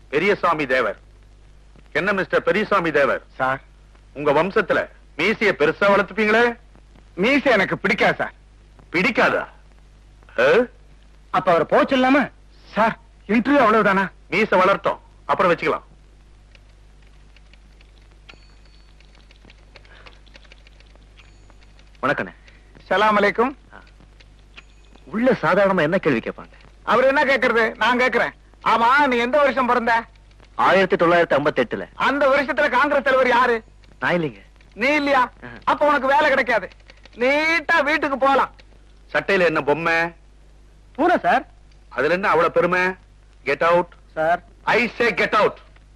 பெரியசாமி தேவர். என்ன மிஸ்டர் பெரியசாமி தேவர் சார், உங்க வம்சத்துல மீசைய பெருசா வளர்த்துப்பீங்களே? மீசை எனக்கு பிடிக்காது சார். பிடிக்காதா? அப்ப அவர் போச்சு இல்லாம சார், இன்டர்வியூ அவ்வளவுதானா? மீச வளர்த்தோம், அப்புறம் வச்சுக்கலாம். வணக்கண்ணே. சலாம் அலைக்கும். உள்ள சாதாரணமா என்ன கேள்வி கேட்பாங்க? அவர் என்ன கேக்குறது, நான் கேக்குறேன். ஆமா, நீ எந்த வருஷம் பிறந்த? 1958. அந்த வருஷத்துல காங்கிரஸ் தலைவர் யாரு? நான் இல்லைங்க. நீ இல்லையா? அப்ப உனக்கு வேலை கிடைக்காது. நீட்டா வீட்டுக்கு போலாம். சட்டையில என்ன பொம்மை? பூனை சார். அதுல என்ன அவ்வளவு பெருமை? Get out sir. I say get out.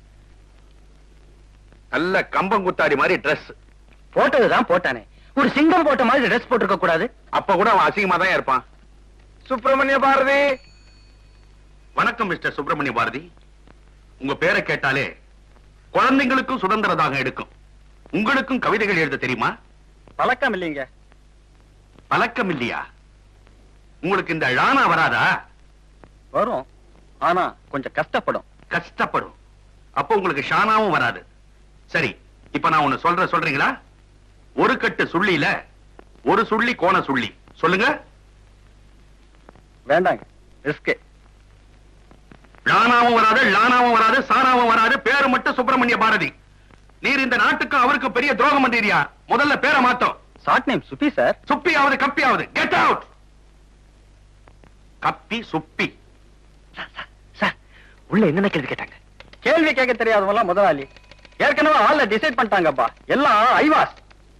நல்ல கம்பங்குத்தாடி மாதிரி ட்ரெஸ் போட்டதுதான் போட்டானே. ஒரு சிங்கம் போட்ட மாதிரி ட்ரெஸ் போட்டிருக்க கூடாது. அப்ப கூட அவன் அசிங்கமா தான் இருப்பான். சுப்பிரமணிய பாரதி. வணக்கம் மிஸ்டர் சுப்பிரமணிய பாரதி. உங்க பேரை கேட்டாலே குழந்தைங்களுக்கும் சுதந்திர தாகம் எடுக்கும். உங்களுக்கும் கவிதைகள் எழுத தெரியுமா? பழக்கம் இல்லைங்க. பழக்கம் இல்லையா? உங்களுக்கு இந்த ழானா வராதா? வரும், ஆனா கொஞ்சம் கஷ்டப்படும். கஷ்டப்படும். அப்ப உங்களுக்கு ஷானாவும் வராது. சரி, இப்ப நான் ஒண்ணு சொல்றீங்களா? ஒரு கட்டு சுள்ளியில ஒரு சுள்ளி கோண சுள்ளி சொல்லுங்க. வேண்டாங்க, ரிஸ்க். லானாவும் வராது, லானாவும் வராது, சானாவும் வராது. பேரு மட்டும் சுப்பிரமணிய பாரதி. நீர் இந்த நாட்டுக்கு அவருக்கு பெரிய துரோகம் பண்றீரியா? முதல்ல பேரை மாத்தோம். Short name Subbi sir. சுப்பியாவது கப்பியாவது. Get out. கப்பி சுப்பி. சார், உள்ள என்னென்ன கேள்வி கேட்டாங்க? கேள்வி கேட்க தெரியாதவங்க முதலாளி. ஏற்கனவே ஆள்ல டிசைட் பண்ணிட்டாங்கப்பா. எல்லாம் ஐவாஸ்.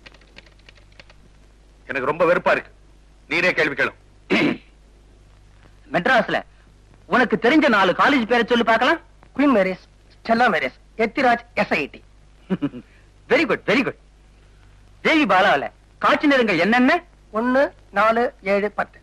எனக்கு ரொம்ப வெறுப்பா இருக்கு. நீரே கேள்வி கேளும். மெட்ராஸ்ல உனக்கு தெரிஞ்ச 4 காலேஜ் பேரை சொல்லி பார்க்கலாம். Queen Mary's, Stella Maris, Ethiraj, SIT. Very good, very good. Devi பாலாவில காட்சி நேரங்கள் என்னென்ன? 1, 4, 7, 10.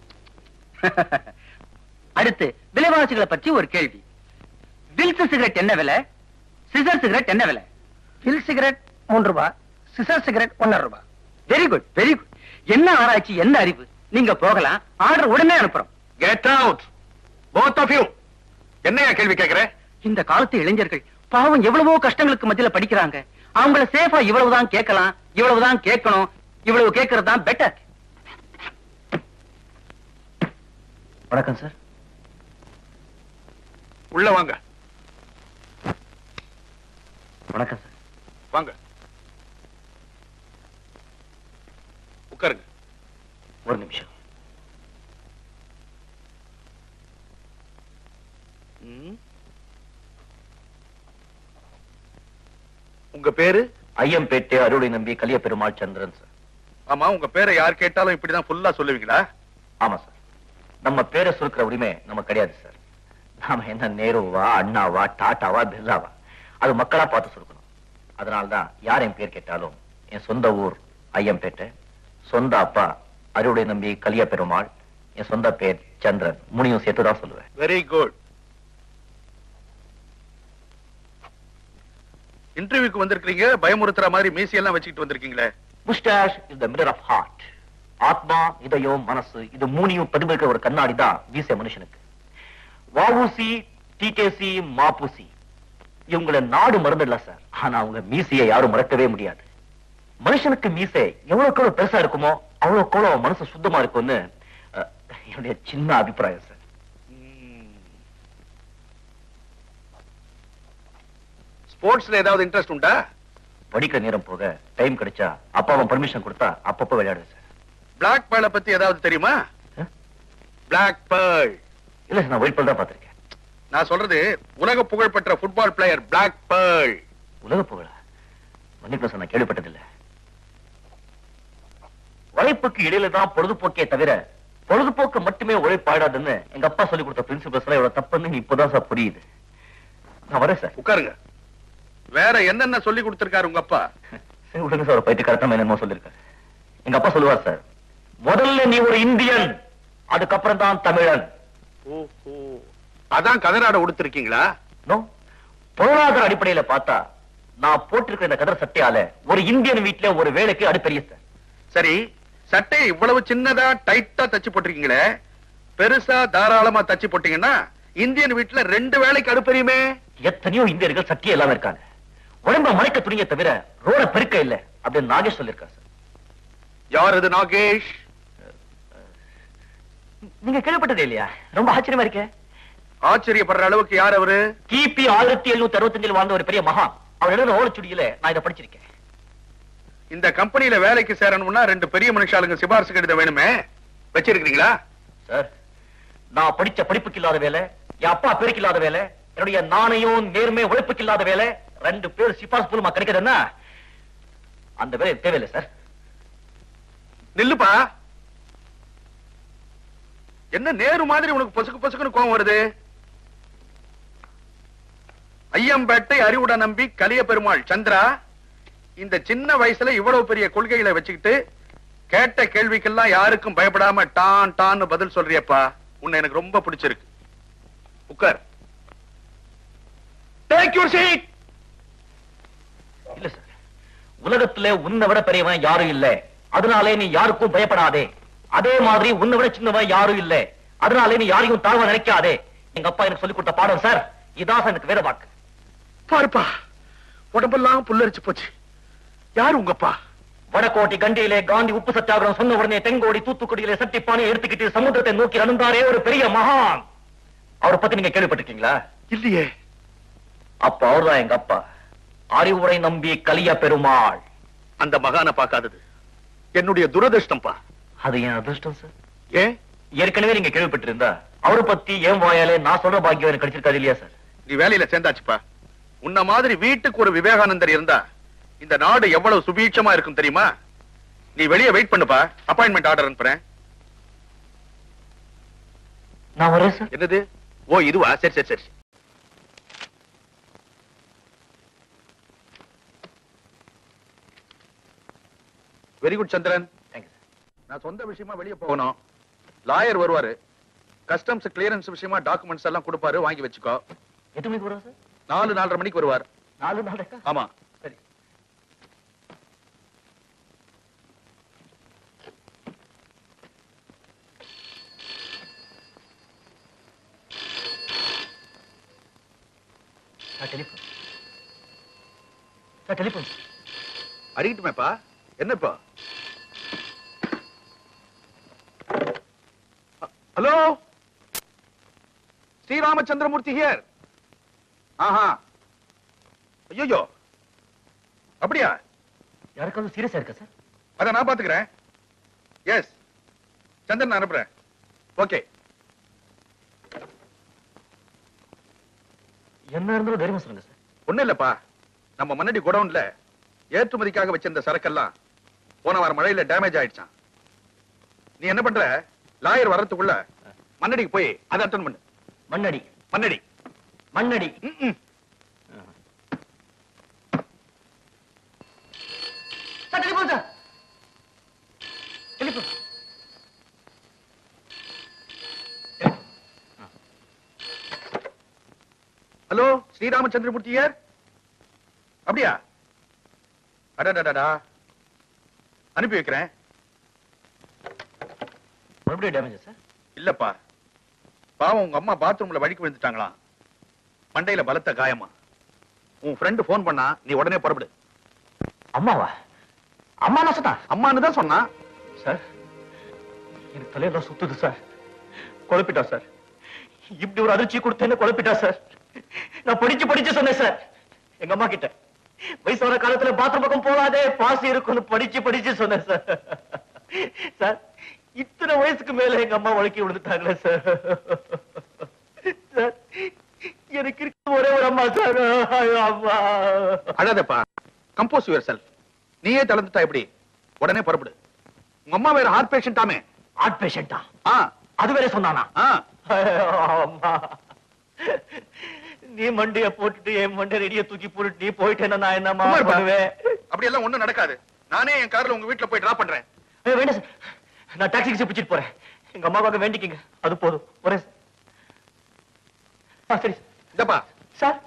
அடுத்து விலைவாசிகளை பற்றி ஒரு கேள்வி. வில்ஸ் சிகரெட் என்ன விலை? சிசர் சிகரெட் என்ன விலை? வில் சிகரெட் 3 ரூபாய், சிசர் சிகரெட் 1.5 ரூபாய். Very good, very good. என்ன ஆராய்ச்சி, என்ன அறிவு. நீங்க போகலாம், ஆர்டர் உடனே அனுப்புறோம். Get out both of you. என்னையா கேள்வி கேக்குற? இந்த காலத்து இளைஞர்கள் பாவம் எவ்வளவோ கஷ்டங்களுக்கு மத்தியில படிக்கிறாங்க. அவங்கள சேஃபா இவ்வளவுதான் கேட்கலாம், இவ்வளவுதான் கேட்கணும், இவ்வளவு கேட்கறது தான் பெட்டர். வணக்கம் சார். உள்ள வாங்க. வணக்கம் சார். வாங்க, உட்காருங்க. ஒரு நிமிஷம். உங்க பேரு? ஐயம்பேட்டை அருளை நம்பி கலிய பெருமாள் சந்திரன் சார். ஆமா, உங்க பேரை யார் கேட்டாலும் இப்படிதான் ஃபுல்லா சொல்லுவீங்களா? ஆமா சார். நம்ம பேரை சுருக்கிற உரிமை நமக்கு கிடையாது சார். நாம என்ன நேருவா, அண்ணாவா, டாட்டாவா, பிர்லாவா, அது மக்களா பார்த்து சுருக்கணும். அதனால்தான் யார் என் பேர் கேட்டாலும் என் சொந்த ஊர் ஐயம்பேட்டை, சொந்த அப்பா அருளை நம்பி கலிய பெருமாள், என் சொந்த பேர் சந்திரன், முனியும் சேர்த்துதான் சொல்லுவேன். Very good. இன்டர்வியூக்கு வந்திருக்கீங்க, பயமுறுத்துற மாதிரி மீசியெல்லாம் வச்சுக்கிட்டு வந்திருக்கீங்களே. Moustache is the mirror of heart. ஆத்மா, இதயம், மனசு இது மூணையும் பிரதிபலிக்கிற ஒரு கண்ணாடி தான் மீசை மனுஷனுக்கு. வாவூசி, டிகேசி, மாபூசி இவங்களை நாடு மறந்துடல சார். ஆனா அவங்க மீசையை யாரும் மறக்கவே முடியாது. மனுஷனுக்கு மீசை எவ்வளவுக்கு எவ்வளவு பெருசா இருக்குமோ அவ்வளவுக்கு எவ்வளவு அவன் மனசு சுத்தமா இருக்கும்னு என்னுடைய சின்ன அபிப்பிராயம் சார். ஸ்போர்ட்ஸ்ல ஏதாவது இன்ட்ரெஸ்ட் உண்டா? படிக்கிற நேரம் போக டைம் கிடைச்சா அப்பாவும் பர்மிஷன் கொடுத்தா அப்பப்போ விளையாடுவேன் சார். பிளாக் பேர்ல பத்தி ஏதாவது தெரியுமா? பிளாக் பேர்ல் இல்ல சார், நான் ஒயிட் பேர்ல் தான் பார்த்திருக்கேன். நான் சொல்றது உலக புகழ்பெற்ற ஃபுட்பால் பிளேயர் பிளாக் பேர்ல். உலக புகழா? மன்னிப்பு சார், நான் கேள்விப்பட்டதில்லை. உழைப்புக்கு இடையில தான் பொழுதுபோக்கே தவிர பொழுதுபோக்கு மட்டுமே உழைப்பாடாதுன்னு எங்க அப்பா சொல்லி கொடுத்த பிரின்சிபல்ஸ் எல்லாம் இவ்வளவு தப்புன்னு இப்பதான் சார் புரியுது. நான் வரேன் சார். உட்காருங்க. வேற என்னென்ன சொல்லி கொடுத்திருக்காரு உங்க அப்பா? விடுங்க சார், பைத்தியக்காரத்தம் என்னமோ சொல்லிருக்காரு. எங்க அப்பா சொல்லுவார் சார், முதல்ல நீ ஒரு இந்தியன், அதுக்கப்புறம் தான் தமிழன். ஓஹோ, அதான் கதராட உடுத்திருக்கீங்களா? நோ, பொருளாதார அடிப்படையில பார்த்தா நான் போட்டிருக்கிற இந்த கதர் சட்டையால ஒரு இந்தியன் வீட்டுல ஒரு வேலைக்கு அடுப்பெரிய சார். சரி, சட்டை இவ்வளவு சின்னதா டைட்டா தச்சு போட்டிருக்கீங்களே, பெருசா தாராளமா தச்சு போட்டீங்கன்னா இந்தியன் வீட்டுல 2 வேலைக்கு அடுப்பெரியுமே. எத்தனையோ இந்தியர்கள் சத்தியம் இல்லாம இருக்காங்க. உடம்ப மறைக்க துணிய தவிர ரோட பெருக்க இல்ல அப்படின்னு நாகேஷ் சொல்லிருக்காரு சார். யார் இது நாகேஷ்? நீங்க கேள்விப்பட்டதே இல்லையா? ரொம்ப ஆச்சரியமா இருக்க. ஆச்சரியப்படுற அளவுக்கு யார் அவரு? கிபி 1765 வாழ்ந்த ஒரு பெரிய மகா. அவர் எழுதின ஓலைச்சுடியில நான் இதை படிச்சிருக்கேன். இந்த கம்பெனியில வேலைக்கு சேரணும்னா 2 பெரிய மனுஷாளுங்க சிபாரிசு கடிதம் வேணுமே, வச்சிருக்கீங்களா? சார், நான் படிச்ச படிப்புக்கு இல்லாத வேலை, என் அப்பா பேருக்கு இல்லாத வேலை, என்னுடைய நாணயம் நேர்மை உழைப்புக்கு இல்லாத வேலை, 2 பேர் சிபாரிசு மூலமா கிடைக்குதுன்னா அந்த வேலை தேவையில்லை சார். நில்லுப்பா. என்ன நேரு மாதிரி உனக்கு பொசுக்கு பொசுக்குன்னு கோவம் வருது? ஐயம்பேட்டை அறிவுட நம்பி கலிய பெருமாள் சந்திரா, இந்த சின்ன வயசுல இவ்வளவு பெரிய கொள்கைகளை வச்சுக்கிட்டு கேட்ட கேள்விக்கெல்லாம் யாருக்கும் பயப்படாம டான் டான்னு பதில் சொல்றியப்பா. உன்னை எனக்கு ரொம்ப பிடிச்சிருக்கு. உட்கார். Take your seat. இல்ல சார், உலகத்துல உன்னை விட பெரியவன் யாரும் இல்ல, அதனாலே நீ யாருக்கும் பயப்படாதே. அதே மாதிரி உன்னை விட சின்னவன் யாரும் இல்ல, அதனாலே நீ யாரையும் தாழ்வா நினைக்காதே. எங்க அப்பா எனக்கு சொல்லிக் கொடுத்த பாடம் சார். இதான் எனக்கு வேற வாக்கு. பாருப்பா, உடம்பெல்லாம் புல்லரிச்சு போச்சு. யாரு உங்கப்பா? வடகோட்டை கண்டியிலே காந்தி உப்பு சத்தியாகிரகம் சொன்ன உடனே தென்கோடி தூத்துக்குடியிலே சட்டிப்பானை எடுத்துக்கிட்டு சமுத்திரத்தை நோக்கி நடந்தாரே ஒரு பெரிய மகான். அவரை பத்தி நீங்க கேள்விப்பட்டிருக்கீங்களா? இல்லையே. அப்ப அவர்தான் எங்க அப்பா, அறிவுரை நம்பி கலிய பெருமாள். அந்த மகானை பார்க்காதது என்னுடைய துரதிருஷ்டம்பா. அது என் அதிர்ஷ்டம் சார். ஏன்? ஏற்கனவே நீங்க கேள்விப்பட்டிருந்தா அவரை பத்தி ஏன் வாயாலே நான் சொல்ற பாக்கியம் எனக்கு கிடைச்சிருக்காது இல்லையா சார்? நீ வேலையில சேர்ந்தாச்சுப்பா. உன்ன மாதிரி வீட்டுக்கு ஒரு விவேகானந்தர் இருந்தா இந்த நாடு எவ்வளவு சுபீட்சமா இருக்கும் தெரியுமா? நீ வெளியே வெயிட் பண்ணுப்பா, அப்பாயின்மெண்ட் ஆர்டர் அனுப்புறேன். நான் வரேன் சார். என்னது? ஓ இதுவா? சரி சரி சரி. Very good Chandran. நான் சொந்த விஷயமா வெளியே போகணும். லாயர் வருவாரு. கஸ்டம்ஸ் கிளியரன்ஸ் விஷயமா டாக்குமெண்ட்ஸ் எல்லாம் கொடுப்பாரு, வாங்கி வச்சுக்கோ. எத்தனை மணிக்கு வருவா சார்? 4-4:30 மணிக்கு வருவார். 4 நாளைக்கா? ஆமா. சரி. டெலிபோன் அடிக்கட்டுமேப்பா. என்னப்பா? Hello, Sriramachandramurthy here. ஆஹா, ஐயோ, அப்படியா? யாருக்காவது சீரியஸா இருக்கா சார்? அத நான் பாத்துக்கிறேன். எஸ், சந்திரன் நான் அனுப்புறேன். ஓகே. என்ன இருந்தாலும் தைரியமா சொல்லுங்க சார். ஒண்ணு இல்லப்பா, நம்ம மண்ணடி குடவுன்ல ஏற்றுமதிக்காக வச்சிருந்த சரக்கெல்லாம் போன வாரம் மழையில டேமேஜ் ஆயிடுச்சான். நீ என்ன பண்ற? லாயர் வர்றதுக்குள்ள மண்ணடிக்கு போய் அதை அட்டன் பண்ணு. Mannadi Mannadi Mannadi. Sir telephone sir. Telephone. Hello, Sriramachandramurthy here. அப்படியா? அடடடடா, அனுப்பி வைக்கிறேன். மறுபடியும் டேமேஜ் சார்? இல்லப்பா, பாவம் உங்க அம்மா பாத்ரூம்ல வழிக்கு விழுந்துட்டாங்களாம். மண்டையில பலத்த காயமா. உன் ஃப்ரெண்ட் போன் பண்ணா, நீ உடனே புறப்படு. அம்மாவா? அம்மா நான் சொன்னா? அம்மான்னு தான் சொன்னா சார். எனக்கு தலையெல்லாம் சுத்துது சார். குழப்பிட்டா சார். இப்படி ஒரு அதிர்ச்சி கொடுத்தேன்னு குழப்பிட்டா சார். நான் படிச்சு சொன்னேன் சார் எங்க அம்மா கிட்ட. வயசான காலத்துல பாத்ரூம் பக்கம் போகாதே, பாசி இருக்குன்னு படிச்சு சொன்னேன் சார். சார், இத்தனை வயசுக்கு மேல எங்க அம்மா உழைக்கி விழுந்துட்டாங்களே சார். சார், எனக்கு இருக்க ஒரே ஒரு அம்மா சார். அம்மா. அழாதப்பா, கம்போஸ் யுவர் செல்ஃப். நீயே தளர்ந்துட்டா எப்படி? உடனே புறப்படு. உங்க அம்மா வேற ஹார்ட் பேஷண்டாமே. ஹார்ட் பேஷண்டா? அது வேற சொன்னானா? அம்மா, நீ மண்டிய போட்டுட்டு என் மண்டைய ரெடிய தூக்கி போட்டுட்டு நீ போயிட்டேன்னா நான் என்னமா பண்ணுவேன்? அப்படி எல்லாம் ஒண்ணும் நடக்காது. நானே என் கார்ல உங்க வீட்டுல போய் டிராப் பண்றேன். வேண்டாம் சார், நான் டாக்ஸிக்கு பிடிச்சிட்டு போறேன். எங்க அம்மாவுக்காக வேண்டிக்கிங்க, அது போதும். போறேன் சார். சரி இந்தப்பா சார்.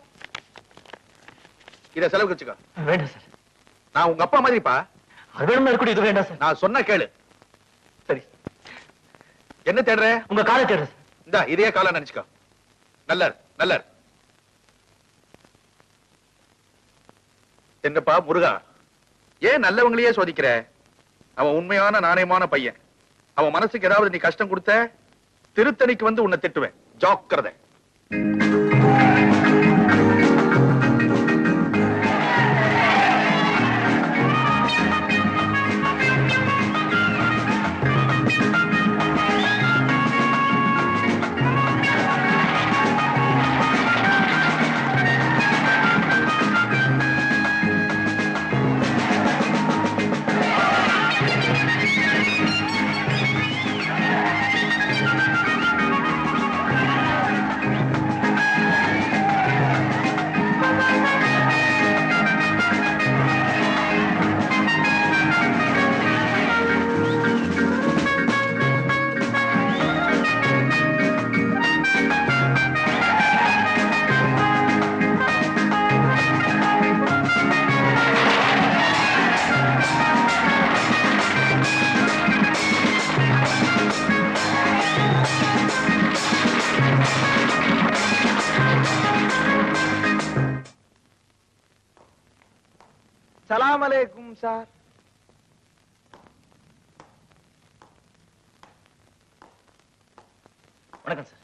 இத செலவுக்கு வச்சுக்கோ. வேண்டாம் சார். நான் உங்க அப்பா மாதிரிப்பா. அது வேணும்னா இருக்கட்டும், இது வேண்டாம் சார். நான் சொன்ன கேளு. சரி. என்ன தேடுற? உங்க காலை தேடுறேன் சார். இந்தா, இதே காலை நினைச்சுக்கோ. நல்லர் நல்லர். என்னப்பா முருகா, ஏன் நல்லவங்களையே சோதிக்கிற? அவன் உண்மையான நாணயமான பையன். அவன் மனசுக்கு ஏதாவது நீ கஷ்டம் கொடுத்த திருத்தணிக்கு வந்து உன்னை திட்டுவேன். ஜாக்கிரதை. சலாம் அலைக்கும் சார். வணக்கம் சார்.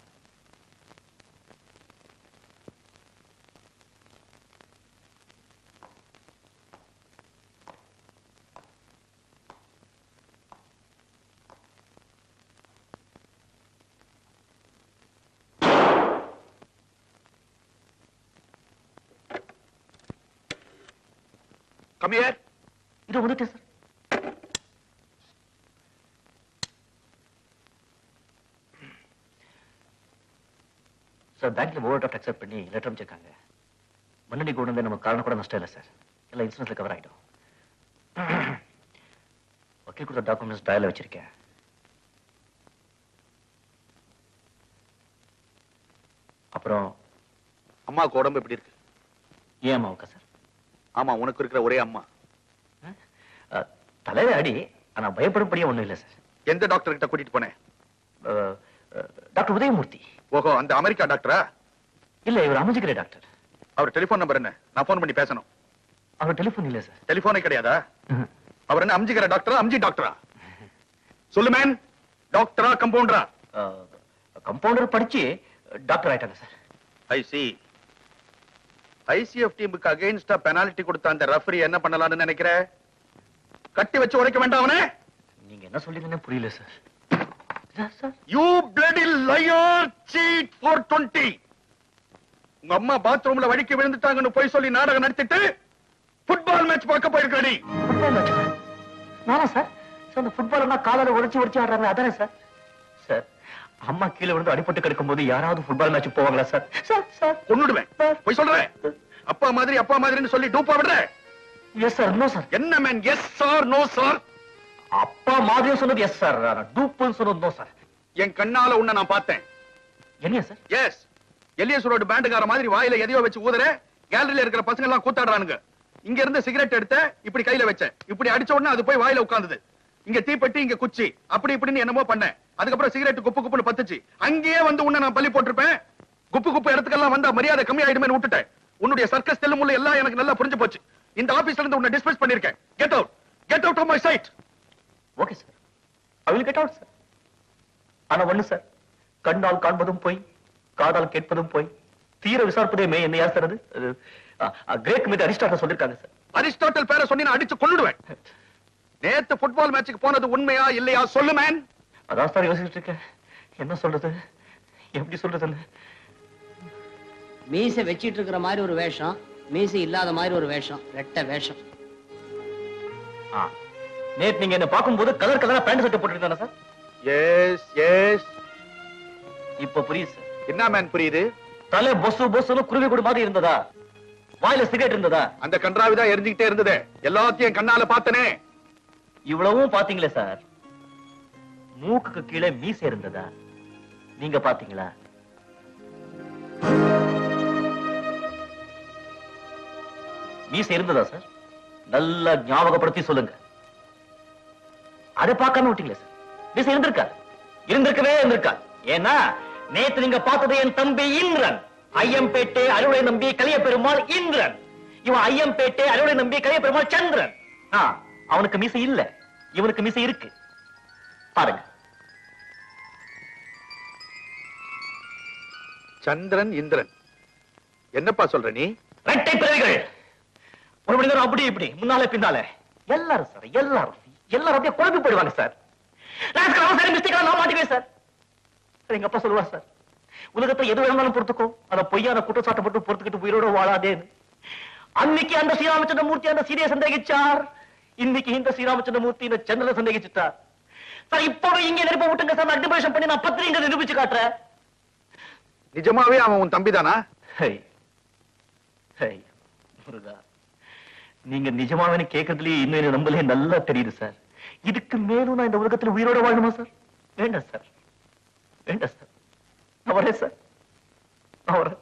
Come here. இது வந்துட்டேன் சார். சார் பேங்க்ல ஓவர் டிராஃப்ட் அக்செப்ட் பண்ணி லெட்டர் அமைச்சிருக்காங்க. முன்னாடி கொண்டு வந்து நமக்கு காரணம் கூட நஷ்டம் இல்லை சார். எல்லாம் இன்சூரன்ஸ்ல கவர் ஆயிடும். வக்கீல் கொடுத்த டாக்குமெண்ட்ஸ் டயல்ல வச்சிருக்கேன். அப்புறம் அம்மாவுக்கு உடம்பு எப்படி இருக்கு? ஏன் அம்மாவுக்கா சார்? ஆமா, உனக்கு இருக்கிற ஒரே அம்மா. தலையில அடி, ஆனா பயப்படும்படியே ஒண்ணும் இல்லை சார். எந்த டாக்டர் கிட்ட கூட்டிட்டு போனேன்? டாக்டர் உதயமூர்த்தி. ஓஹோ, அந்த அமெரிக்கா டாக்டரா? இல்ல, இவர் அமைஞ்சுக்கிற டாக்டர். அவர் டெலிபோன் நம்பர் என்ன? நான் போன் பண்ணி பேசணும். அவர் டெலிபோன் இல்ல சார். டெலிபோனே கிடையாதா? அவர் என்ன அம்ஜிக்கிற டாக்டரா, அம்ஜி டாக்டரா? சொல்லு மேன், டாக்டரா கம்பவுண்டரா? கம்பவுண்டர் படிச்சு டாக்டர் ஆயிட்டாங்க சார். I see. ஐசிஎஃப் டீமுக்கு அகைன்ஸ்டா பெனால்டி கொடுத்த அந்த ரெஃபரி என்ன பண்ணலாம்னு நினைக்கிற? கட்டி வச்சு உடைக்க வேண்டாம் அவனே. நீங்க என்ன சொல்றீங்கன்னு புரியல sir. You bloody liar, cheat for 20. உங்க அம்மா பாத்ரூம்ல வழிக்கு விழுந்துட்டாங்கன்னு போய் சொல்லி நாடகம் நடத்திட்டு ஃபுட்பால் மேட்ச் பார்க்க போயிருக்கடி. Football match? நானா சார்? சார், அந்த ஃபுட்பால்னா காலால உடைச்சு ஆடுறாங்க, அதானே சார்? சார், அம்மா கீழே விழுந்து அடிபட்டு கிடக்கும் போது யாராவது ஃபுட்பால் மேட்ச் போவாங்களா சார்? சார் சார் கொன்னுடுவேன். போய் சொல்றேன். அப்பா மாதிரின்னு சொல்லி டூப்பா விடுற. Yes sir, no sir. என்ன man yes sir no sir? அப்பா மாதிரியும் சொன்னது எஸ் சார், டூப்புன்னு சொன்னது நோ சார். என் கண்ணால உன்னை நான் பார்த்தேன். என்ன சார்? எஸ். எலியஸ் ரோடு பேண்டுக்கார மாதிரி வாயில எதையோ வச்சு ஊதுற. கேலரியில இருக்கிற பசங்க எல்லாம் கூத்தாடுறானுங்க. இங்க இருந்து சிகரெட் எடுத்த, இப்படி கையில வச்ச, இப்படி அடிச்ச உடனே அது போய் வாயில உட்கார்ந்தது. இங்க தீப்பெட்டி, இங்க குச்சி, அப்படி இப்படின்னு என்னமோ பண்ணேன். அதுக்கப்புறம் சிகரெட் குப்பு குப்புன்னு பத்துச்சு. அங்கேயே வந்து உன்னை நான் பள்ளி போட்டிருப்பேன். குப்பு குப்பு இடத்துக்கெல்லாம் வந்தா மரியாதை கம்மி ஆயிடுமேன்னு விட்டுட்டேன். உன்னுடைய சர்க்கஸ் தில்லு முள்ளு எல்லாம் எனக்கு நல்லா புரிஞ்சு போச்சு. இந்த ஆபீஸ்ல இருந்து உன்னை டிஸ்மிஸ் பண்ணிருக்கேன். Get out of my sight. Okay sir, I will get out sir. ஆனா ஒண்ணு சார், கண்ணால் காண்பதும் போய், காதால் கேட்பதும் போய், தீர விசாரிப்பதே மே. என்ன யார் சார் அது? கிரேக் மீது அரிஸ்டாட்டில் சொல்லிருக்காங்க சார். அரிஸ்டாட்டில் பேரை சொல்லி நான் அடிச்சு கொன்னுடுவேன். நேத்து ஃபுட்பால் மேட்சுக்கு போனது உண்மையா இல்லையா சொல்லு மேன். அதான் சார் யோசிச்சுட்டு இருக்கேன். என்ன சொல்றது, எப்படி சொல்றதுன்னு. மீசை வச்சிட்டு இருக்கிற மாதிரி ஒரு வேஷம், மீசை இல்லாத மாதிரி ஒரு வேஷம், ரெட்ட வேஷம். நேத்து நீங்க என்ன பார்க்கும்போது கலர் கலரா பேண்ட் சட்டை போட்டுருந்தானே சார்? S S. இப்ப புரியுது சார். என்ன மேன் புரியுது? தலை பொசு பொசுன்னு குருவி கூடு மாதிரி இருந்ததா? வாயில சிகரெட் இருந்ததா? அந்த கன்றாவிதான் எரிஞ்சுக்கிட்டே இருந்தது. எல்லாத்தையும் கண்ணால பார்த்தனே. இவ்வளவும் பாத்தீங்களே சார். மூக்குக்கு கீழே மீசை இருந்ததா? நீங்க பாத்தீங்களா? மீசை இருந்ததா சார்? நல்லா ஞாபகப்படுத்தி சொல்லுங்க. அதை பார்க்காம விட்டீங்களே சார். மீசை இருந்திருக்கா? இருந்திருக்கா? ஏன்னா நேத்து நீங்க பார்த்தது என் தம்பி இந்திரன். ஐயம்பேட்டை அறுவடை நம்பி கலிய பெருமாள் இந்திரன். இவன் ஐயம்பேட்டை அறுவடை நம்பி கலைய பெருமாள் சந்திரன். அவனுக்கு மீசை இல்ல, இவனுக்கு மீசை இருக்கு. பாருங்க. சந்திரன், இந்திரன். என்னப்பா சொல்ற நீ? ரெட்டை பிறவிகள். ஒரு மனிதர் அப்படி இப்படி முன்னாலே பின்னாலே எல்லாரும் சார், எல்லாரும் அப்படியே குழம்பி போயிடுவாங்க சார். நான் மாட்டிக்குவேன் சார். எங்க அப்பா சொல்லுவா சார், உலகத்தை எது வேணாலும் பொறுத்துக்கோ, அதை பொய்யான குற்றச்சாட்டை மட்டும் பொறுத்துக்கிட்டு உயிரோட வாழாதேன்னு. அன்னைக்கு அந்த ஸ்ரீராமச்சந்திரமூர்த்தி அந்த சீதையை சந்தேகிச்சார், இன்னைக்கு இந்த ஸ்ரீராமச்சந்திரமூர்த்தி இந்த சந்திரனை சந்தேகிச்சுட்டார் சார். இப்பவே இங்க நெருப்ப விட்டுங்க சார், அக்னிபரேஷன் பண்ணி நான் பத்திரிகை நிரூபிச்சு காட்டுறேன். நிஜமாவே அவன் உன் தம்பிதானா? முருகா, நீங்க நிஜமாவே கேட்கறதுலயே இன்னும் நம்பலே நல்லா தெரியுது சார். இதுக்கு மேலும் நான் இந்த உலகத்துல உயிரோட வாழணுமா சார்? வேண்டாம் சார், வேண்டாம் சார். நான் வரேன் சார், நான் வரேன்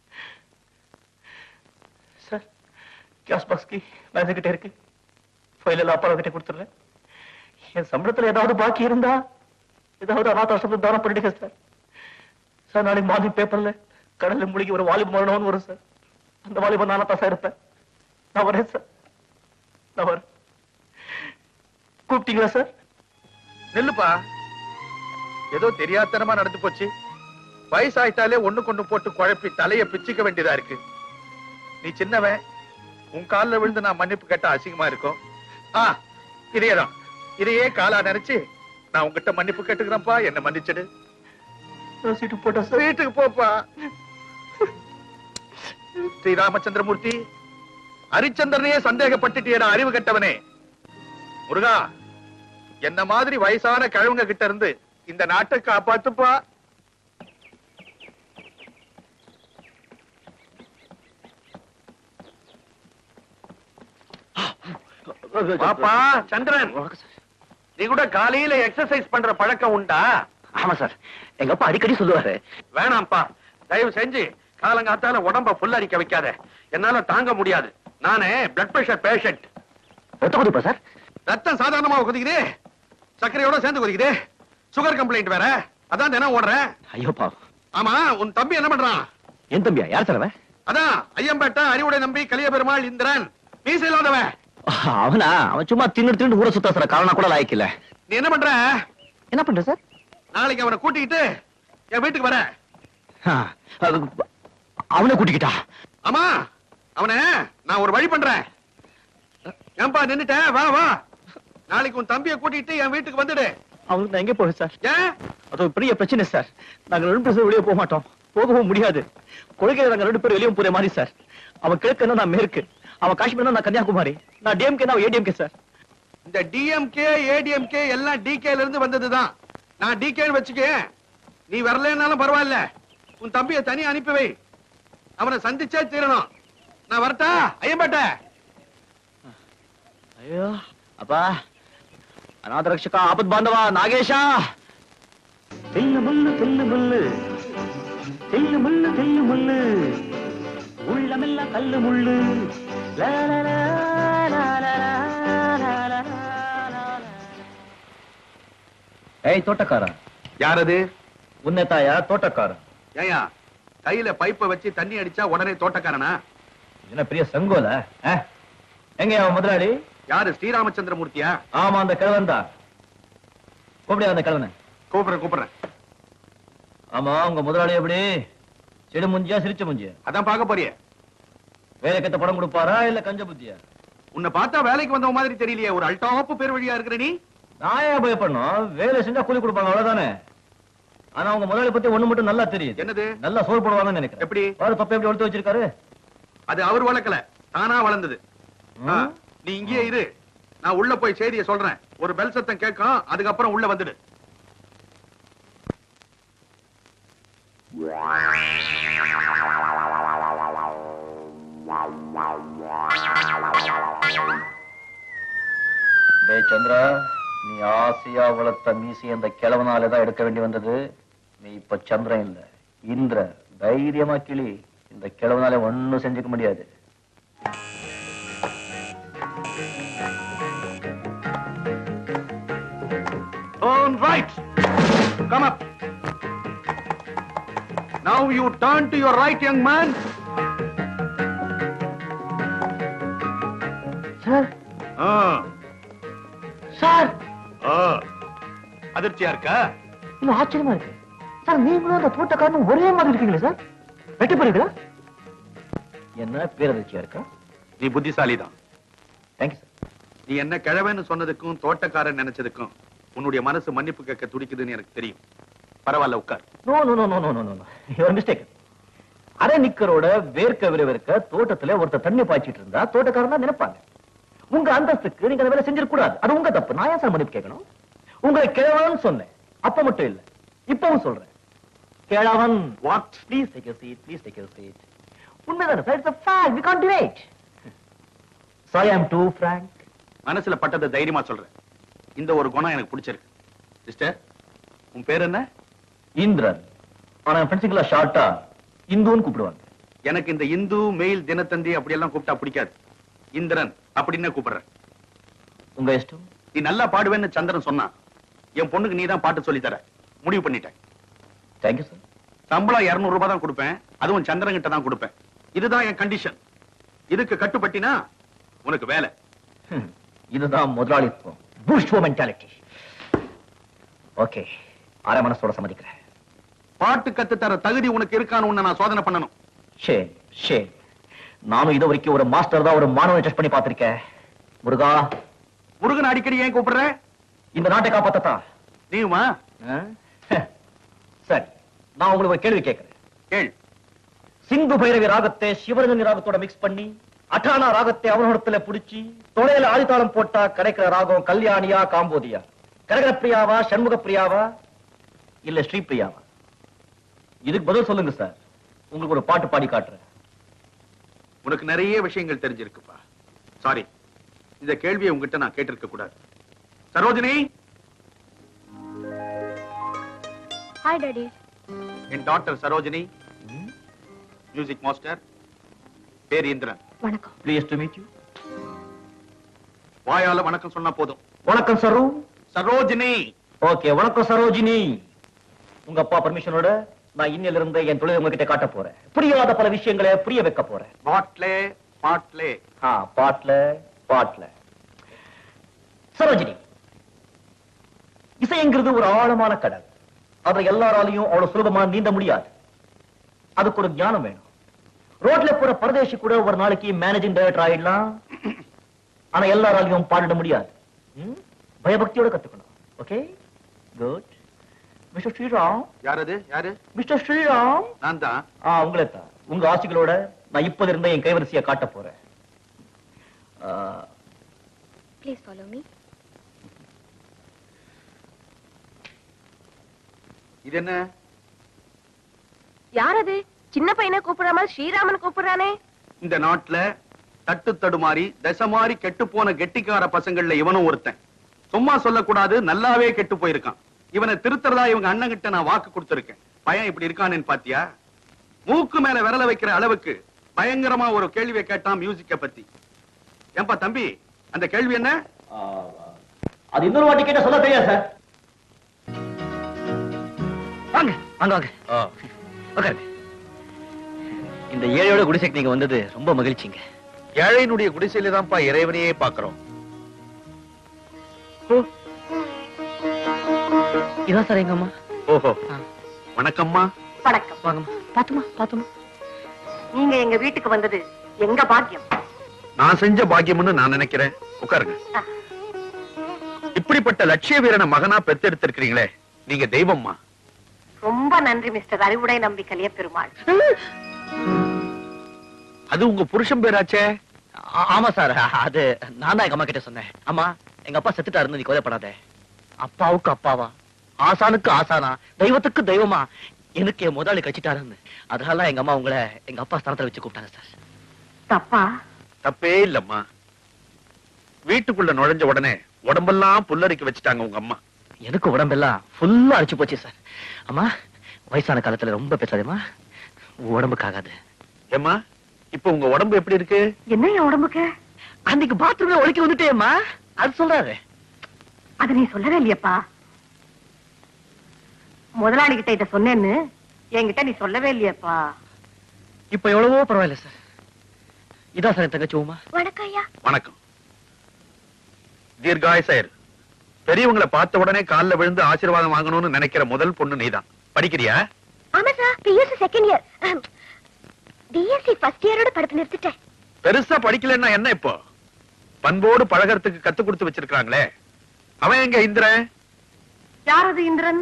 sir. Cash box key manager கிட்ட இருக்கு, ஃபைல் எல்லாம் அப்பா கிட்ட கொடுத்துடுறேன். என் சம்பளத்துல ஏதாவது பாக்கி இருந்தா ஏதாவது அநாதாசிரமத்துக்கு தானம் பண்ணிடுங்க சார். சார் நாளைக்கு மார்னிங் பேப்பர்ல கடல்ல மூழ்கி ஒரு வாலிப மரணம்னு வரும் சார். அந்த வாலிபன் நானா தான் சார் இருப்பேன். நான் வரேன் சார், நான் வரேன். கூப்பிட்டீங்களா சார்? நெல்லுப்பா, ஏதோ தெரியாதனமா நடந்து போச்சு. வயசாயிட்டாலே ஒண்ணு கொண்டு போட்டு குழப்பி தலைய பிச்சுக்க வேண்டியதா இருக்கு. நீ சின்னவன், உன் காலில் விழுந்து நான் மன்னிப்பு கேட்டா அசிங்கமா இருக்கும். இதேதான், இதையே காலா நினைச்சு நான் உங்ககிட்ட மன்னிப்பு கேட்டுக்கிறேன்ப்பா, என்ன மன்னிச்சிடு. வீட்டுக்கு போட்டா சார்? வீட்டுக்கு போப்பா. ஸ்ரீராமச்சந்திரமூர்த்தி, ஹரிச்சந்திரனையே சந்தேகப்பட்டுட்டியடா அறிவு கட்டவனே. முருகா, என்ன மாதிரி வயசான கிழவங்க கிட்ட இருந்து இந்த நாட்டை காப்பாத்துப்பா. பாப்பா சந்திரன், நீ கூட காலையில எக்ஸசைஸ் பண்ற பழக்கம் உண்டா? ஆமா சார், எங்க அப்பா அடிக்கடி சொல்லுவாரு. வேணாம்ப்பா, தயவு செஞ்சு காலங்காத்தால உடம்ப புல்லரிக்க வைக்காத, என்னால தாங்க முடியாது. நானே பிளட் பிரஷர் பேஷண்ட். ரத்தம் கொதிப்பா சார்? ரத்தம் சாதாரணமா கொதிக்குது, சர்க்கரையோட சேர்ந்து கொதிக்குது. சுகர் கம்ப்ளைண்ட் வேற, அதான் தினம் ஓடுறேன். ஐயோப்பா. ஆமா, உன் தம்பி என்ன பண்றான்? என் தம்பியா? யார் சார் அவன்? அதான் ஐயம்பேட்டை அறிவுடை நம்பி கலிய பெருமாள் இந்திரன், மீசை இல்லாதவன். அவனா? அவன் சும்மா தின்னு ஊற சுத்தா சார், காரணம் கூட லாய்க்கல. நீ என்ன பண்ற? என்ன பண்ற சார்? நாளைக்கு அவனை கூட்டிக்கிட்டு என் வீட்டுக்கு வர. அவனை கூட்டிக்கிட்டா? ஆமா, அவனை நான் ஒரு வழி பண்றேன். ஏன்பா நின்னுட்ட? வா வா, நாளைக்கு உன் தம்பியை கூட்டிட்டு என் வீட்டுக்கு வந்துடு. அவனுக்கு நான் எங்க போவேன் சார்? ஏன்? அது ஒரு பெரிய பிரச்சனை சார். நாங்க 2 பேரும் வெளியே போக மாட்டோம், போகவும் முடியாது. கொள்கையில நாங்க 2 பேரும் வெளியே போற மாதிரி சார். அவன் கிழக்கு, நான் மேற்கு. அவன் காஷ்மீர், நான் கன்னியாகுமரி. நான் டிஎம்கே, நான் ஏடிஎம்கே சார். இந்த டிஎம்கே ஏடிஎம்கே எல்லாம் டிகேல இருந்து வந்ததுதான். நான் டிகேன்னு வச்சுக்க, நீ வரலன்னாலும் பரவாயில்ல. உன் தம்பியை தனி அனுப்பி வை, அவனை சந்திச்சே தீரணும். நான் வரட்டா ஐயம்பேட்டை? ஐயோ அப்பா, அநாத ரட்சகா, ஆபத் பாந்தவா, நாகேஷா. தில்லு முள்ளு தில்லு முள்ளு, தில்லு முள்ளு தில்லு முள்ளு, உள்ளமெல்லாம் கல்லு முள்ளு. ஏய் தோட்டக்காரா. யாரது? உன்னை தாயா தோட்டக்காரன்? ஏயா, கையில பைப்பை வச்சு தண்ணி அடிச்சா உடனே தோட்டக்காரனா? என்ன பெரிய சங்கோல? எங்க அவன் முதலாளி? யாரு? ஸ்ரீராமச்சந்திரமூர்த்தியா? ஆமா, அந்த கிழவன் தான். கூப்பிடு அந்த கிழவனை. கூப்பிடுறேன். ஆமா, உங்க முதலாளி எப்படி? சிடு முஞ்சியா சிரிச்ச முஞ்சியா? அதான் பாக்க போறிய. வேலைக்கத்த படம் கொடுப்பாரா இல்ல கஞ்ச புத்தியா? உன்னை பார்த்தா வேலைக்கு வந்த மாதிரி தெரியலையே, ஒரு அல்டாப்பு பேர் வழியா இருக்கிற நீ. நான் ஏன் பயப்படணும்? வேலை செஞ்சா கூலி கொடுப்பாங்க, அவ்வளவுதானே. ஆனா உங்க முதலாளி பத்தி ஒண்ணு மட்டும் நல்லா தெரியுது. என்னது? நல்லா சோறு போடுவாங்கன்னு நினைக்கிறேன். எப்படி? பாரு தொப்பை எப்படி வளர்த்து வச்சிருக்காரு. அது அவர் வளர்க்கல, தானா வளர்ந்தது. நீ இங்கேயே இரு, நான் உள்ள போய் செய்தியை சொல்றேன். ஒரு பெல் சத்தம் கேட்கும், அதுக்கப்புறம் உள்ள வந்துடு. டேய் சந்திரா, நீ ஆசையா வளர்த்த மீசி அந்த கிழவனாலதான் எடுக்க வேண்டி வந்தது. நீ இப்ப சந்திரன் இல்ல, இந்திர. தைரியமா கிளி, இந்த கிழவனால ஒண்ணும் செஞ்சுக்க முடியாது. Turn right. Come up. Now you turn to your right, young man. Sir sir அதிர்ச்சியா இருக்கா? இல்ல ஆச்சரியமா இருக்கு சார். நீங்களும் அந்த தோட்டக்காரனும் ஒரே மாதிரி இருக்கீங்களே சார். வெட்டி போறீங்களா? என்ன பேரதிர்ச்சியா இருக்கா? நீ புத்திசாலிதான். Thank you sir. நீ என்ன கிழவன்னு சொன்னதுக்கும் தோட்டக்காரன் நினைச்சதுக்கும் உன்னுடைய மனசு மன்னிப்பு கேட்க துடிக்குதுன்னு எனக்கு தெரியும். பரவாயில்ல, உட்கார். No no no no no no no your mistake. அரை நிக்கரோட வேர்க்க விறுவிறுக்க தோட்டத்துல ஒருத்தர் தண்ணி பாய்ச்சிட்டு இருந்தா தோட்டக்காரன் தான் நினைப்பாங்க. உங்க அந்தஸ்துக்கு நீங்க அந்த வேலை செஞ்சிடக்கூடாது. அது உங்க தப்பு. நான் ஏன் சார் மன்னிப்பு கேட்கணும்? உங்களை கிழவன் சொன்னேன். அப்ப மட்டும் இல்ல, இப்பவும் சொல்றேன். கிழவன். What? Please take your seat. Please take your seat. உண்மைதானே sir? It's a fact. We can't debate. So I am too frank. மனசுல பட்டதை தைரியமா சொல்றேன். இந்த ஒரு குணம் எனக்கு பிடிச்சிருக்கு. சிஸ்டர், உன் பேர் என்ன? இந்திரன். ஆனா ஃப்ரெண்ட்ஸுங்களா ஷார்ட்டா இந்துன்னு கூப்பிடுவாங்க. எனக்கு இந்த இந்து மெயில் தினத்தந்தி அப்படி எல்லாம் கூப்பிட்டா பிடிக்காது. இந்திரன் அப்படின்னு கூப்பிடுறேன். உங்க இஷ்டம். நீ நல்லா பாடுவேன்னு சந்திரன் சொன்னான். என் பொண்ணுக்கு நீ தான் பாட்டு சொல்லி தர முடிவு பண்ணிட்டேன். Thank you sir. சம்பளம் 200 ரூபாய் தான் கொடுப்பேன். அதுவும் சந்திரன் கிட்ட தான் கொடுப்பேன். இதுதான் என் கண்டிஷன். இதுக்கு கட்டுப்பட்டினா உனக்கு வேலை. இதுதான் முதலாளித்துவம். Bourgeois mentality. ஓகே, அரை மனசோட சம்மதிக்கிறேன். பாட்டு கத்து தர தகுதி உனக்கு இருக்கான்னு உன்னை நான் சோதனை பண்ணணும். Shame shame. நானும் இது வரைக்கும் ஒரு மாஸ்டர் தான் ஒரு மாணவனை டெஸ்ட் பண்ணி பார்த்திருக்கேன். முருகா. முருகன் அடிக்கடி ஏன் கூப்பிடுற? இந்த நாட்டை காப்பாத்தா. நீயுமா? சரி, நான் உங்களுக்கு ஒரு கேள்வி கேட்கிறேன். கேள். சிந்து பைரவி ராகத்தை சிவரஞ்சனி ராகத்தோட மிக்ஸ் பண்ணி அட்டானா ராகத்தை அவனோடத்துல புடிச்சு தொடையில ஆதித்தாளம் போட்டா கிடைக்கிற ராகம் கல்யாணியா காம்போதியா? கரகர பிரியாவா, சண்முக பிரியாவா, இல்ல ஸ்ரீ பிரியாவா? இதுக்கு பதில் சொல்லுங்க சார். உங்களுக்கு ஒரு பாட்டு பாடி காட்டுறேன். உனக்கு நிறைய விஷயங்கள் தெரிஞ்சிருக்குப்பா. சாரி, இந்த கேள்வியை உங்ககிட்ட நான் கேட்டிருக்க கூடாது. சரோஜினி. Hi daddy. என் டாக்டர் சரோஜினி, மியூசிக் மாஸ்டர். பேர் இந்திரன். வணக்கம். Please to meet you. வாயால வணக்கம் சொன்னா போதும். வணக்கம் சரோ. சரோஜினி. ஓகே, வணக்கம் சரோஜினி. உங்க அப்பா பர்மிஷனோட நான் இன்னில இருந்து என் தொழிலை உங்ககிட்ட காட்ட போறேன். புரியாத பல விஷயங்களை புரிய வைக்க போறேன். பாட்லே பாட்லே. பாட்ல. சரோஜினி, இசைங்கிறது ஒரு ஆழமான கடல். அதை எல்லாராலையும் அவ்வளவு சுலபமா நீந்த முடியாது. அதுக்கு ஒரு ஞானம் வேணும். ரோட்ல போற பரதேசி கூட ஒரு நாளைக்கு மேனேஜிங் டைரக்டர் ஆயிடலாம். ஆனா எல்லாராலையும் பாடிட முடியாது. பயபக்தியோட கத்துக்கணும். Okay, good. மிஸ்டர் ஸ்ரீராம். யாரது? யாரு? மிஸ்டர் ஸ்ரீராம். நான் தான். உங்களை தான். உங்க ஆசைகளோட நான் இப்போது இருந்த என் கைவரிசையை காட்ட போறேன். Please follow me. இது என்ன? யார் அது? சின்ன பையனை கூப்பிடுற மாதிரி ஸ்ரீராமன் கூப்பிடுறானே. இந்த நாட்டுல தட்டு தடுமாறி தசமாரி கெட்டு போன கெட்டிக்கார பசங்கள்ல இவனும் ஒருத்தன். சும்மா சொல்லக்கூடாது, நல்லாவே கெட்டு போயிருக்கான். இவனை திருத்தறதா இவங்க அண்ணன் கிட்ட நான் வாக்கு கொடுத்திருக்கேன். பையன் இப்படி இருக்கானேன்னு பாத்தியா? மூக்கு மேல விரல வைக்கிற அளவுக்கு பயங்கரமா ஒரு கேள்வியை கேட்டான் மியூசிக்க பத்தி. ஏன்பா தம்பி, அந்த கேள்வி என்ன? அது இன்னொரு வாட்டி கேட்ட சொல்ல தெரியாது சார். வாங்க வாங்க வாங்க. உட்காருங்க. இந்த ஏழையோட குடிசைக்கு நீங்க வந்தது ரொம்ப மகிழ்ச்சிங்க. ஏழையினுடைய குடிசையில தான்ப்பா இறைவனையே பாக்குறோம். இதான் சார் எங்க அம்மா. ஓஹோ, வணக்கம்மா. வணக்கம். வாங்கம்மா. பாத்துமா. நீங்க எங்க வீட்டுக்கு வந்தது எங்க பாக்கியம். நான் செஞ்ச பாக்கியம்னு நான் நினைக்கிறேன். உட்காருங்க. இப்படிப்பட்ட லட்சிய வீரனை மகனா பெத்தெடுத்திருக்கிறீங்களே, நீங்க தெய்வம்மா. ரொம்ப நன்றி மிஸ்டர் அறிவுடை நம்பி கலிய பெருமாள். அது உங்க புருஷன் பேராச்சே? ஆமா சார், அது நான் தான் எங்க அம்மா கிட்ட சொன்னேன். அம்மா, எங்க அப்பா செத்துட்டாருன்னு நீ கோதைப்படாத. அப்பாவுக்கு அப்பாவா, ஆசானுக்கு ஆசானா, தெய்வத்துக்கு தெய்வமா எனக்கு என் முதலாளி கட்சிட்டாருன்னு. அதனால எங்க அம்மா உங்களை எங்க அப்பா ஸ்தானத்துல வச்சு கூப்பிட்டாங்க சார். தப்பா? தப்பே இல்லம்மா. வீட்டுக்குள்ள நுழைஞ்ச உடனே உடம்பெல்லாம் புல்லரிக்க வச்சுட்டாங்க உங்க அம்மா. எனக்கு உடம்பெல்லாம் ஃபுல்லா அடிச்சு போச்சு சார். அம்மா, வயசான காலத்துல ரொம்ப பேசாதேம்மா, உடம்புக்கு ஆகாது. ஏம்மா, இப்ப உங்க உடம்பு எப்படி இருக்கு? என்ன என் உடம்புக்கு? அன்னைக்கு பாத்ரூம்ல ஒழிக்க வந்துட்டேம்மா, அது சொல்றாரு. அது நீ சொல்லவே இல்லையப்பா. முதலாளி கிட்ட இத சொன்னேன்னு என்கிட்ட நீ சொல்லவே இல்லையப்பா. இப்ப எவ்வளவோ பரவாயில்ல சார். இதான் சார் என் தங்கச்சி உமா. வணக்கம் ஐயா. வணக்கம். தீர்காயசர். பெரியவங்களை பார்த்த உடனே கால்ல விழுந்து ஆசீர்வாதம் வாங்கணும்னு நினைக்கிற முதல் பொண்ணு நீதான். படிக்கிறியா? ஆமா sir, BSc second year. BSc first இயரோட படிப்பு நிறுத்திட்டேன். பெருசா படிக்கலன்னா என்ன இப்போ? பண்போடு பழகறதுக்கு கத்து கொடுத்து வச்சிருக்காங்களே. அவன் எங்க இந்திரன்? யார் அது இந்திரன்?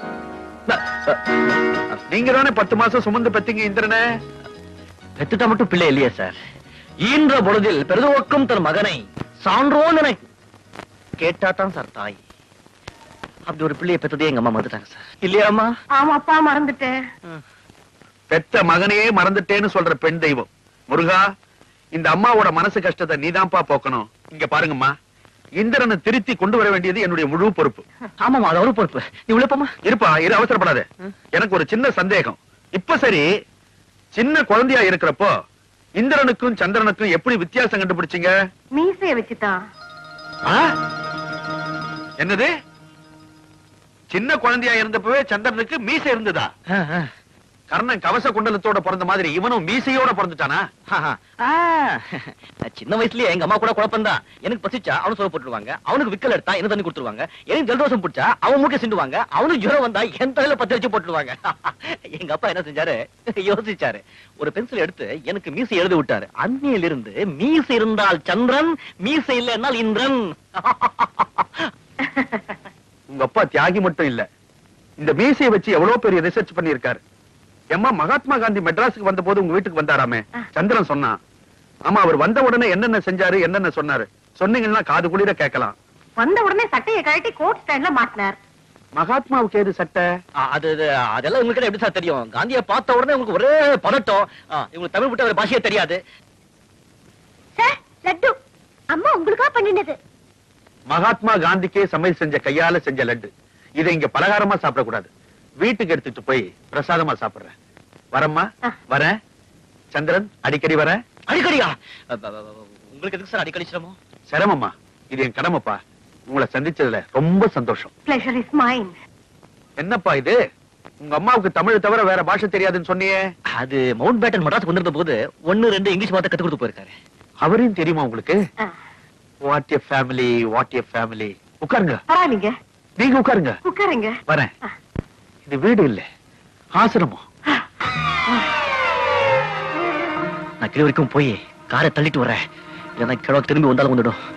நீங்க தானே 10 மாசம் சுமந்து பெத்தீங்க இந்திரனை. பெத்துட்டா மட்டும் பிள்ளை இல்லையா சார்? ஈன்ற பொழுதில் பெருதுவக்கும் தன் மகனை சான்றோன் என கேட்டாதான் சார் தாய். அப்படி ஒரு பிள்ளையை பெத்ததே எங்க அம்மா மறந்துட்டாங்க சார். இல்லையா அம்மா? ஆமாப்பா, மறந்துட்டேன். பெத்த மகனையே மறந்துட்டேன்னு சொல்ற பெண் தெய்வம் முருகா, இந்த அம்மாவோட மனசு கஷ்டத்தை நீதான்ப்பா போக்கணும். இங்க பாருங்கம்மா, இந்திரனை திருத்தி கொண்டு வர வேண்டியது என்னுடைய முழு பொறுப்பு. ஆமாமா, அது ஒரு பொறுப்பு. நீ உள்ளப்பமா இருப்பா, இரு, அவசரப்படாத. எனக்கு ஒரு சின்ன சந்தேகம். இப்ப சரி, சின்ன குழந்தையா இருக்கிறப்போ இந்திரனுக்கும் சந்திரனுக்கும் எப்படி வித்தியாசம் கண்டுபிடிச்சீங்க? மீசைய வச்சுதான். என்னது? சின்ன குழந்தையா இருந்தப்பவே சந்திரனுக்கு மீசை இருந்ததா? கர்ணன் கவச குண்டலத்தோட பிறந்த மாதிரி இவனும் மீசையோட பிறந்துட்டானா? சின்ன வயசுலயே எங்க அம்மா கூட குழப்பம் தான். எனக்கு பசிச்சா அவனு சோறு போட்டுருவாங்க, அவனுக்கு விக்கல் எடுத்தா என்ன தண்ணி கொடுத்துருவாங்க, எனக்கு ஜலதோஷம் பிடிச்சா அவன் மூட்டை சிண்டுவாங்க, அவனுக்கு ஜுரம் வந்தா என் தலையில 10 வச்சு போட்டுருவாங்க. எங்க அப்பா என்ன செஞ்சாரு, யோசிச்சாரு. ஒரு பென்சில் எடுத்து எனக்கு மீசை எழுதி விட்டாரு. அன்னையில இருந்து மீசை இருந்தால் சந்திரன், மீசை இல்ல என்னால் இந்திரன். உங்க அப்பா தியாகி மட்டும் இல்ல, இந்த மீசையை வச்சு எவ்வளவு பெரிய ரிசர்ச் பண்ணிருக்காரு. எம்மா, மகாத்மா காந்தி மெட்ராஸுக்கு வந்த போது உங்க வீட்டுக்கு வந்தாராமே, சந்திரன் சொன்னான். ஆமா, அவர் வந்த உடனே என்னென்ன செஞ்சாரு, என்னென்ன சொன்னாரு சொன்னீங்கன்னா காது குளிர கேட்கலாம். வந்த உடனே சட்டையை கழட்டி கோட் ஸ்டைல்ல மாட்டினார். மகாத்மாவுக்கு ஏது சட்டை? அதெல்லாம் உங்களுக்கு எப்படி சார் தெரியும்? காந்தியை பார்த்த உடனே உங்களுக்கு ஒரே பதட்டம். இவங்களுக்கு தமிழ் விட்ட ஒரு பாஷையே தெரியாது. சார், லட்டு அம்மா உங்களுக்கா பண்ணினது. மகாத்மா காந்திக்கே சமையல் செஞ்ச கையால செஞ்ச லட்டு. இதை இங்க பலகாரமா சாப்பிடக்கூடாது, வீட்டுக்கு எடுத்துட்டு போய் பிரசாதமா சாப்பிடுறேன். வரம்மா, வரேன். சந்திரன், அடிக்கடி வரேன். அடிக்கடியா? உங்களுக்கு எதுக்கு சார் அடிக்கடி சிரமம்? சிரமம்மா, இது என் கடமைப்பா. உங்களை சந்திச்சதுல ரொம்ப சந்தோஷம். Pleasure is mine. என்னப்பா இது? உங்க அம்மாவுக்கு தமிழ் தவிர வேற பாஷை தெரியாதுன்னு சொன்னியே. அது மவுண்ட் பேட்டன் மெட்ராஸ் வந்திருந்த போது 1-2 இங்கிலீஷ் வார்த்தை கத்து கொடுத்து போயிருக்காரு. அவரையும் தெரியுமா உங்களுக்கு? What a family, what a family. உட்காருங்க. பரவாயில்லைங்க, நீங்க உட்காருங்க. உட்காருங்க. வரேன். இது வீடு இல்ல, ஆசிரமம். நான் கீழ வரைக்கும் போய் காரை தள்ளிட்டு வரேன். இல்லைன்னா கிழக்கு திரும்பி வந்தாலும் வந்துடும்.